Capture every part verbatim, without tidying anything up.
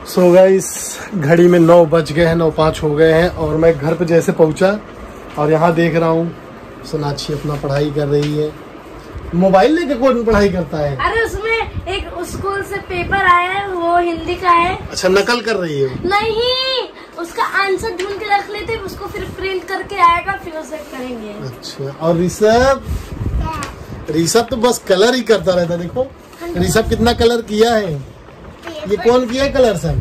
So guys घड़ी में नौ बज गए हैं, नौ पाँच हो गए हैं और मैं घर पे जैसे पहुंचा और यहाँ देख रहा हूँ सोनाक्षी अपना पढ़ाई कर रही है। मोबाइल लेके कौन पढ़ाई करता है? अरे उसमें एक स्कूल से पेपर आया है, वो हिंदी का है। अच्छा, नकल कर रही है? नहीं, उसका आंसर ढूंढ के रख लेते, उसको फिर प्रिंट करके आएगा, फिर उसे करेंगे। अच्छा, और ऋषभ? ऋषभ तो बस कलर ही करता रहता है। देखो ऋषभ कितना कलर किया है। ये कौन किया है कलर सब?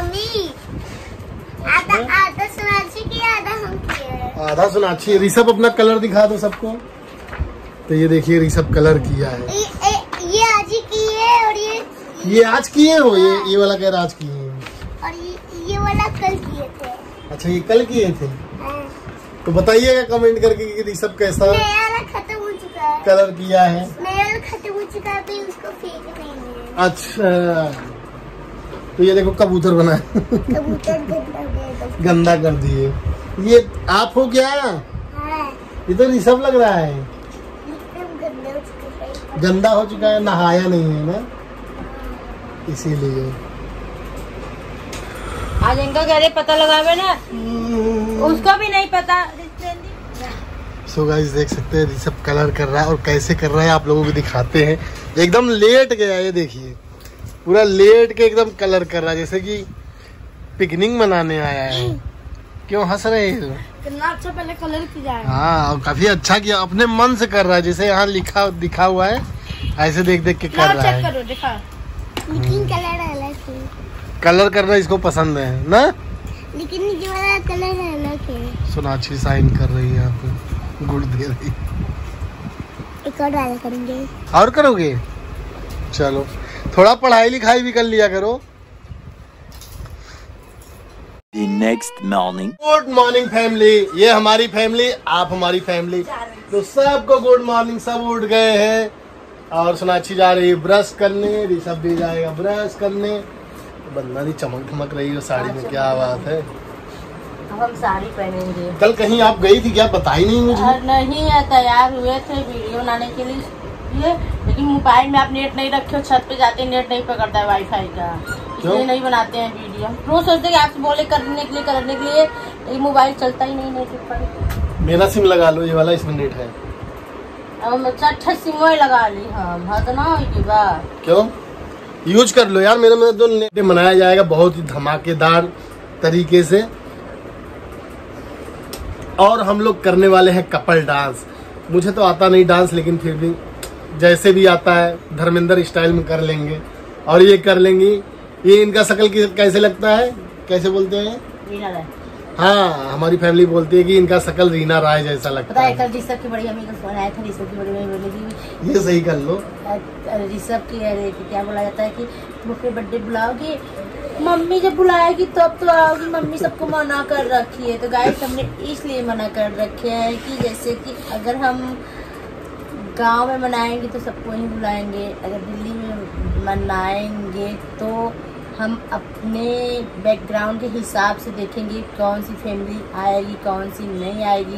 आधा आधा सोनाक्षी किया, आधा हम किए। आधा सोनाक्षी। ऋषभ अपना कलर दिखा दो सबको। तो ये देखिए ऋषभ कलर किया है। ये, ये आज ही किए और ये ये आज किए हो? ये ये वाला कह रहा आज किए हैं और ये ये वाला कल किए थे। अच्छा, ये कल किए थे। हाँ। तो बताइएगा कमेंट करके कि ऋषभ कैसा नया वाला खत्म हो चुका है, कलर किया है। नया वाला खत्म हो चुका है, तो उसको फेंक देंगे। अच्छा, तो ये देखो कबूतर बना है। कबूतर गंदा गंदा कर दिए। ये आप हो क्या? हाँ। ये तो ऋषभ लग रहा है। एकदम गंदा हो चुका है। गंदा हो चुका है, नहाया नहीं है ना, इसीलिए। आज इनका घर पता लगावे ना, उसको भी नहीं पता। सो गाइस देख सकते हैं ऋषभ कलर कर रहा है और कैसे कर रहा है आप लोगों को दिखाते हैं। एकदम लेट गया, ये देखिए पूरा लेट के एकदम कलर कर रहा है जैसे कि पिकनिक मनाने आया है। क्यों हंस रहे हैं? कितना अच्छा पहले कलर किया है। हाँ, और काफी अच्छा किया, अपने मन से कर रहा है, जैसे यहाँ लिखा दिखा हुआ है ऐसे देख देख के कर रहा है। करो, दिखा। लेकिन कलर अलग है। कलर करना इसको पसंद है ना, लेकिन ये वाला कलर अलग है। सोनाक्षी साइन कर रही है यहाँ पे, गुड़ दे रही। एक और वाला करेंगे। और करोगे? चलो, थोड़ा पढ़ाई लिखाई भी कर लिया करो। The next morning. Good morning family, ये हमारी फैमिली, आप हमारी फैमिली, तो सबको गुड मॉर्निंग। सब उठ गए हैं और सोनाक्षी जा रही है ब्रश करने, ऋषभ भी जाएगा ब्रश करने। बंदा नहीं चमक धमक रही है साड़ी में, क्या बात है। अब हम साड़ी पहनेंगे। कल कहीं आप गई थी क्या? बताई नहीं मुझे। नहीं, तैयार हुए थे वीडियो बनाने के लिए, लेकिन मोबाइल में आप नेट नहीं रखे हो, छत पे जाते नेट नहीं पकड़ता है वाईफाई का, इसलिए नहीं बनाते हैं वीडियो। रोज सोचते हैं आपसे बोले करने के लिए करने के लिए, ये मोबाइल चलता ही नहीं नेट पर। मेरा सिम लगा लो, ये वाला, इसमें नेट है। अब अच्छा सिम लगा ली हम, हाँ तो ना होगी बात। क्यों? यूज कर लो यार। मेरे में तो नेट मनाया जाएगा बहुत ही धमाकेदार तरीके से, और हम लोग करने वाले हैं कपल डांस। मुझे तो आता नहीं डांस, लेकिन फिर भी जैसे भी आता है धर्मेंद्र स्टाइल में कर लेंगे। और ये कर लेंगी। ये इनका शकल कैसे लगता है, कैसे बोलते हैं? रीना राय। हाँ, हमारी फैमिली बोलती है कि इनका शकल रीना राय जैसा लगता पता है। है। कल ऋषभ की बड़ी अम्मी का फोन आया था, ऋषभ की बड़ी अम्मी बोलेगी ये सही कर लो। ऋषभ की अरे क्या बोला जाता है कि तुम अपने बर्थडे बुलाओगी, मम्मी जब बुलाएगी तब तो आओगी, मम्मी सबको मना कर रखी है। तो गाइस हमने इसलिए मना कर रखे है कि जैसे कि अगर हम गांव में मनाएंगे तो सबको ही बुलाएंगे, अगर दिल्ली में मनाएंगे तो हम अपने बैकग्राउंड के हिसाब से देखेंगे कौन सी फैमिली आएगी कौन सी नहीं आएगी।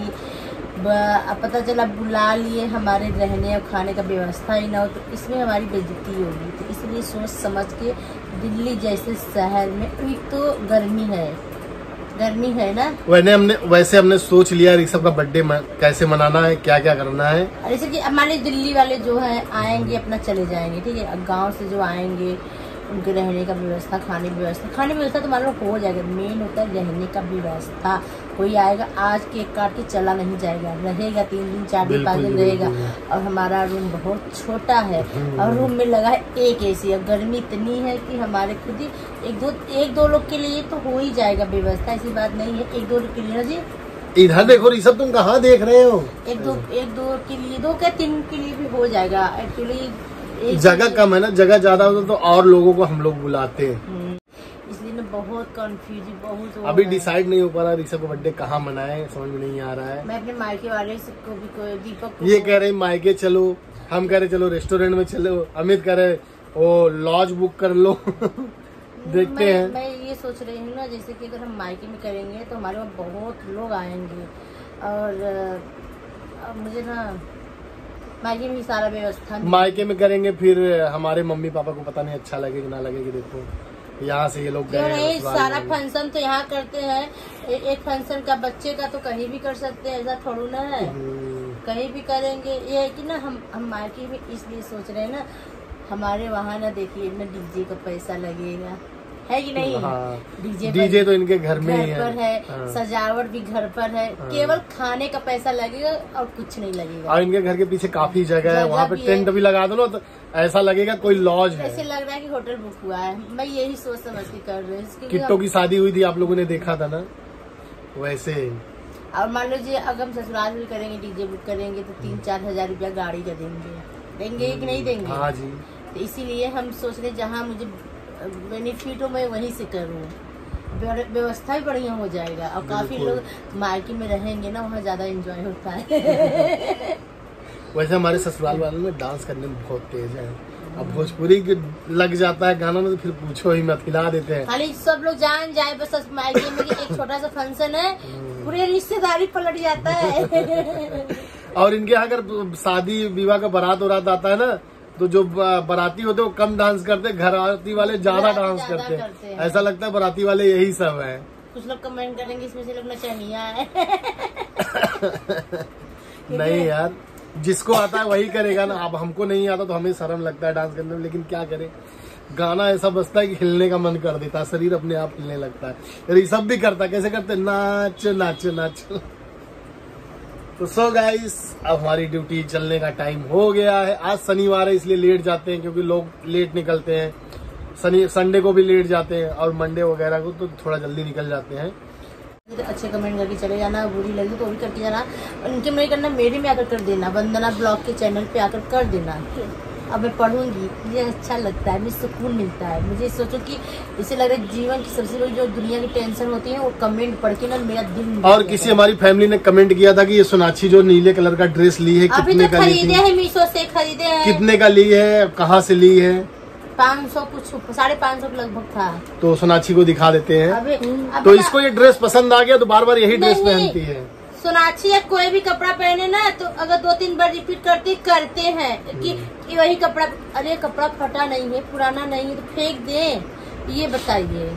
अब पता चला बुला लिए, हमारे रहने और खाने का व्यवस्था ही ना हो तो इसमें हमारी बेइज्जती होगी। तो इसलिए सोच समझ के दिल्ली जैसे शहर में, एक तो गर्मी है, गर्मी है ना, वैसे हमने वैसे हमने सोच लिया ऋषभ का बर्थडे कैसे मनाना है, क्या क्या करना है। जैसे कि हमारे दिल्ली वाले जो है आएंगे अपना चले जाएंगे, ठीक है। गांव से जो आएंगे उनके रहने का व्यवस्था, खाने की व्यवस्था, खाने की व्यवस्था तो मान लो हो जाएगा। मेन होता है रहने का व्यवस्था। कोई आएगा आज केक काट के चला नहीं जाएगा, रहेगा तीन दिन चार दिन पाँच दिन रहेगा। और हमारा रूम बहुत छोटा है और रूम में लगा है एक एसी। और गर्मी इतनी है कि हमारे खुद ही एक दो एक दो लोग के लिए तो हो ही जाएगा व्यवस्था, ऐसी बात नहीं है। एक दो लोग के लिए ना जी। इधर देखो ऋषभ, तुम कहाँ देख रहे हो? एक दो एक दो के लिए, दो क्या तीन के लिए भी हो जाएगा। एक्चुअली जगह कम है ना, जगह ज्यादा होता तो और लोगों को हम लोग बुलाते हैं, इसलिए ना बहुत कंफ्यूज बहुत। अभी डिसाइड नहीं हो पा रहा ऋषभ का बर्थडे कहाँ मनाए, समझ में नहीं आ रहा है। मैं अपने मायके वाले को भी को, दीपक को ये कह रहे मायके चलो, हम कह रहे चलो रेस्टोरेंट में चलो, अमित कह रहे वो लॉज बुक कर लो। देखते मैं, हैं। मैं ये सोच रही हूँ ना, जैसे कि अगर हम मायके में करेंगे तो हमारे वहाँ बहुत लोग आएंगे और अब मुझे ना मायके में सारा व्यवस्था, मायके में करेंगे फिर हमारे मम्मी पापा को पता नहीं अच्छा लगे कि ना लगे कि देखो यहाँ से ये लोग क्यों गए नहीं, ससुराल सारा में। फंक्शन तो यहाँ करते हैं। ए, एक फंक्शन का बच्चे का तो कहीं भी कर सकते हैं, ऐसा थोड़ा ना है, हम्म, कहीं भी करेंगे। ये है कि ना हम हम मायके में इसलिए सोच रहे हैं ना, हमारे वहाँ ना देखिए ना डीजे का पैसा लगेगा, है कि नहीं? हाँ, डीजे डीजे तो इनके घर में ही घर पर है, है, हाँ। सजावट भी घर पर है, हाँ। केवल खाने का पैसा लगेगा और कुछ नहीं लगेगा। और इनके घर के पीछे काफी जगह है, जगह वहाँ पे भी टेंट है। भी लगा दो ना तो ऐसा लगेगा कोई लॉज है। ऐसे लग रहा है कि होटल बुक हुआ है। मैं यही सोच समझ के कर रही हूँ, क्योंकि किट्टो हम- की शादी हुई थी, आप लोगों ने देखा था ना, वैसे ही। और मान लीजिए अगर हम ससुराल में करेंगे, डीजे बुक करेंगे तो तीन चार हजार रुपया गाड़ी का देंगे, देंगे कि नहीं देंगे? हाँ जी। तो इसीलिए हम सोच रहे जहाँ मुझे बेनिफिट हो मैं वहीं से करूँ, व्यवस्था भी बढ़िया हो जाएगा। और काफी बिल्कुल। लोग मायके में रहेंगे ना, वहाँ ज्यादा एंजॉय होता है। वैसे हमारे ससुराल वालों में डांस करने में बहुत तेज है। अब भोजपुरी के लग जाता है गाना में तो फिर पूछो ही मत, हिला देते हैं। खाली सब लोग जान जाए बस सस- मायके में कि एक छोटा सा फंक्शन है, पूरे रिश्तेदारी पलट जाता है। और इनके यहाँ अगर शादी विवाह का बारात वरात आता है ना, तो जो ब- बाराती होते हैं वो कम डांस करते हैं, घराती वाले ज्यादा ज्यादा डांस करते करते हैं। हैं। ऐसा लगता है बाराती वाले यही सब है। कुछ लोग कमेंट करेंगे इसमें से लोग नचनिया है। नहीं यार, जिसको आता है वही करेगा ना। अब हमको नहीं आता तो हमें शर्म लगता है डांस करने में, लेकिन क्या करें, गाना ऐसा बजता है कि हिलने का मन कर देता है, शरीर अपने आप हिलने लगता है। यार ये सब भी करता है, कैसे करते हैं, नाच नाच नाच। तो सो गाइस, अब हमारी ड्यूटी चलने का टाइम हो गया है। आज शनिवार है इसलिए लेट जाते हैं, क्योंकि लोग लेट निकलते हैं। शनि संडे को भी लेट जाते हैं और मंडे वगैरह को तो थोड़ा जल्दी निकल जाते हैं। अच्छे कमेंट करके चले जाना, बुरी लगी तो भी करके जाना, और इनके में करना, मेरे में आकर कर देना, वंदना ब्लॉग के चैनल पे आकर कर देना। अब मैं पढ़ूंगी, मुझे अच्छा लगता है, मुझे सुकून मिलता है। मुझे सोचो कि इसे लग रहा है जीवन की सबसे बड़ी जो दुनिया की टेंशन होती है वो कमेंट पढ़ के ना मेरा दिल। और किसी हमारी फैमिली ने कमेंट किया था कि ये सोनाक्षी जो नीले कलर का ड्रेस ली है, अभी कितने तो का ली खरीदे थी, हैं, मीशो से खरीदे हैं। कितने का ली है, कहाँ से ली है? पाँच सौ कुछ, साढ़े पाँच सौ लगभग था। तो सोनाक्षी को दिखा देते हैं। अभी, अभी तो इसको ये ड्रेस पसंद आ गया तो बार बार यही ड्रेस नहीं। पहनती है। सोनाक्षी या कोई भी कपड़ा पहने ना तो अगर दो तीन बार रिपीट करते करते हैं कि, कि वही कपड़ा, अरे कपड़ा फटा नहीं है, पुराना नहीं है तो फेंक दें, ये बताइए।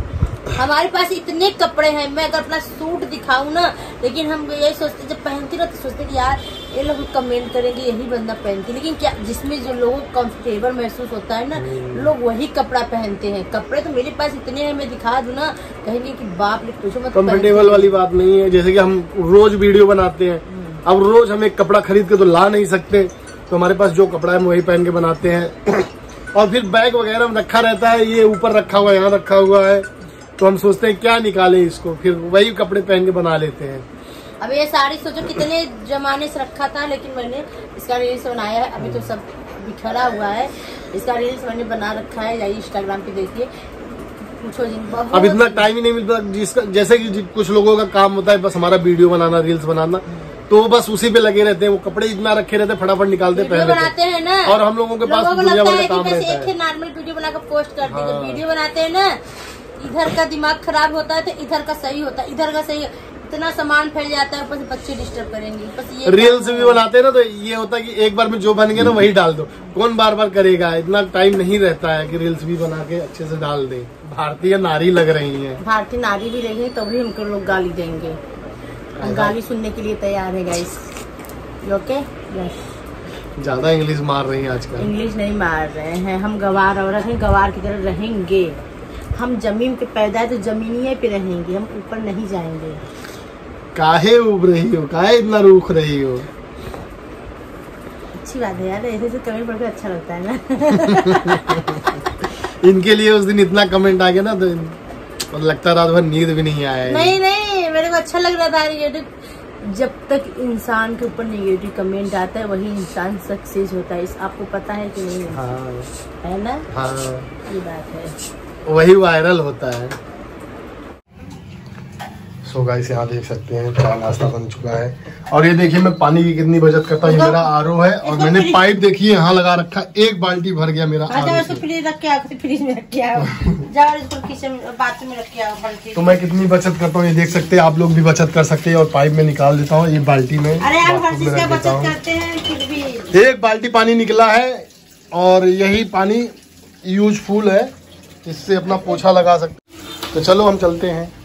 हमारे पास इतने कपड़े हैं, मैं अगर अपना सूट दिखाऊं ना, लेकिन हम यही सोचते जब पहनती ना तो सोचते कि यार ये लोग कमेंट करेंगे यही बंदा पहनती, लेकिन क्या जिसमें जो लोगों को कंफर्टेबल महसूस होता है ना, लोग वही कपड़ा पहनते हैं। कपड़े तो मेरे पास इतने हैं, मैं दिखा दूं ना कहेंगे कि बाप रे पूछो मत। कंफर्टेबल वाली बात नहीं है। जैसे कि हम रोज वीडियो बनाते हैं, अब रोज हम एक कपड़ा खरीद के तो ला नहीं सकते, तो हमारे पास जो कपड़ा है हम वही पहन के बनाते हैं। और फिर बैग वगैरह में रखा रहता है, ये ऊपर रखा हुआ है, यहाँ रखा हुआ है, तो हम सोचते हैं क्या निकालें इसको, फिर वही कपड़े पहन के बना लेते हैं। अब ये साड़ी सोचो कितने जमाने से रखा था, लेकिन मैंने इसका रील्स बनाया है। अभी तो सब बिखरा हुआ है, इसका रील्स मैंने बना रखा है, जाइए इंस्टाग्राम पे देखिए, पूछो जिन बहुत। अब इतना टाइम ही नहीं मिलता, जिसका जैसे कि कुछ लोगों का काम होता है बस हमारा वीडियो बनाना, रील्स बनाना, तो बस उसी पे लगे रहते हैं। वो कपड़े इतना रखे रहते हैं, फटाफट निकालते वीडियो पहले बनाते हैं ना, और हम लोगों के पास लोगों को दुनिया लगता भर है का कि काम बस रहता एक ही है। नॉर्मल वीडियो बनाकर पोस्ट कर दी। जब हाँ। वीडियो बनाते हैं ना, इधर का दिमाग खराब होता है तो इधर का सही होता है, इधर का सही, इतना सामान फैल जाता है, ऊपर से बच्चे डिस्टर्ब करेंगे। बस ये रील्स भी बनाते हैं ना, तो ये होता है कि एक बार में जो बन गया ना वही डाल दो, कौन बार बार करेगा, इतना टाइम नहीं रहता है कि रील्स भी बना के अच्छे से डाल दे। भारतीय नारी लग रही है, भारतीय नारी भी रहेंगे तभी हमको लोग गाली देंगे। हम गाली सुनने के लिए तैयार है गाइस। Okay, yes. ज्यादा इंग्लिश मार रही है आजकल। इंग्लिश नहीं मार रहे हैं, हम गवार औरत हैं, गवार की तरह रहेंगे। हम जमीन पे पैदा है तो जमीनिए पे रहेंगे, हम ऊपर नहीं जाएंगे। काहे उब रही हो, काहे इतना रूख रही हो? अच्छी बात है यार, ऐसे से कमेंट पढ़कर अच्छा लगता है ना। इनके लिए उस दिन इतना कमेंट आ गया ना, तो लगता रात भर नींद भी नहीं आया। नहीं नहीं, मेरे को अच्छा लग रहा था नेगेटिव। जब तक इंसान के ऊपर नेगेटिव कमेंट आता है वही इंसान सक्सेस होता है, इस आपको पता है कि नहीं? हाँ है ना, हाँ, ये बात है। वही वायरल होता है। सो गाइस, यहाँ देख सकते हैं चाय नाश्ता बन चुका है, और ये देखिए मैं पानी की कितनी बचत करता हूँ। ये मेरा आरओ है और मैंने पाइप देखिए यहाँ लगा रखा, एक बाल्टी भर गया मेरा अच्छा, आरओ उसको से। फ्रिज रख के आओ, फ्रिज में रख के आओ, जाओ इसको किचन बाथरूम में रख के आओ बाल्टी। तो मैं कितनी बचत करता हूँ ये देख सकते हैं, आप लोग भी बचत कर सकते हैं। और पाइप में निकाल देता हूँ, ये बाल्टी में अरे यार, हर बाथरूम चीज में का रख देता बचत हूँ। करते हैं फिर भी। एक बाल्टी पानी निकला है और यही पानी यूजफुल है, इससे अपना पोछा लगा सकते। तो चलो हम चलते हैं।